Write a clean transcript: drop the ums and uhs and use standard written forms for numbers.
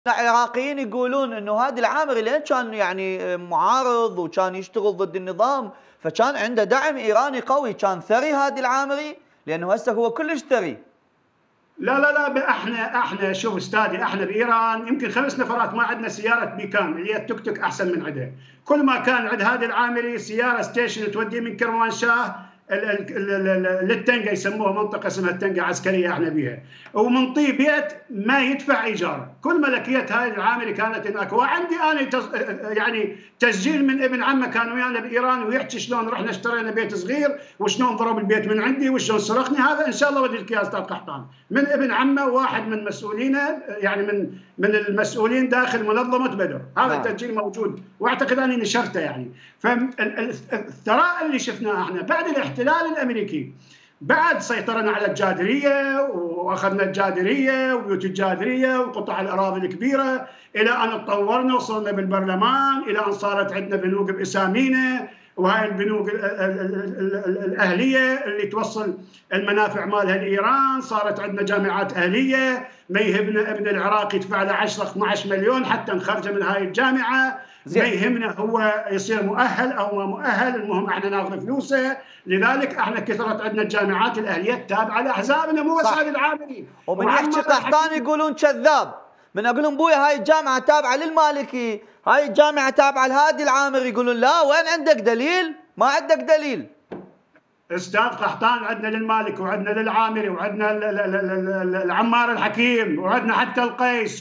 العراقيين يقولون انه هادي العامري لين كان يعني معارض وكان يشتغل ضد النظام، فكان عنده دعم ايراني قوي، كان ثري هادي العامري، لانه هسه هو كلش ثري. لا لا لا، احنا شوف استاذي، احنا بايران يمكن 5 نفرات ما عندنا سياره بيكان اللي هي التوك توك احسن من عندها. كل ما كان عند هذا العامري سياره ستيشن توديه من كرمانشاه للتنقه، يسموها منطقه اسمها التنقه عسكريه احنا بيها، ومنطيه بيت ما يدفع ايجار. كل ملكيات هاي العامري كانت هناك. وعندي انا يعني تسجيل من ابن عمه كان ويانا بايران ويحكي شلون رحنا اشترينا بيت صغير وشلون ضرب البيت من عندي وشلون سرقني. هذا ان شاء الله بدي لك اياه استاذ قحطان، من ابن عمه واحد من مسؤولينا، يعني من المسؤولين داخل منظمه بدر. هذا التسجيل موجود واعتقد اني نشرته يعني. فالثراء اللي شفناه احنا بعد الاحتلال الامريكي، بعد سيطرنا على الجادريه واخذنا الجادريه وبيوت الجادريه وقطع الاراضي الكبيره، الى ان تطورنا وصلنا بالبرلمان، الى ان صارت عندنا بنوك باسامينا، وهاي البنوك الاهليه اللي توصل المنافع مالها لايران. صارت عندنا جامعات اهليه، ما يهمنا ابن العراق يدفع له 10 12 مليون حتى نخرجه من هاي الجامعه، ما يهمنا هو يصير مؤهل او ما مؤهل، المهم احنا ناخذ فلوسه. لذلك احنا كثرت عندنا الجامعات الاهليه التابعه لاحزابنا، مو بس هذا العامري. ومن يحكي قحطاني يقولون كذاب، من اقول لهم بويا هاي الجامعه تابعه للمالكي، هاي الجامعه تابعه لهادي العامري، يقولون لا. وين عندك دليل؟ ما عندك دليل. استاذ قحطان، عندنا للمالك وعندنا للعامري وعندنا العمار الحكيم وعندنا حتى القيس.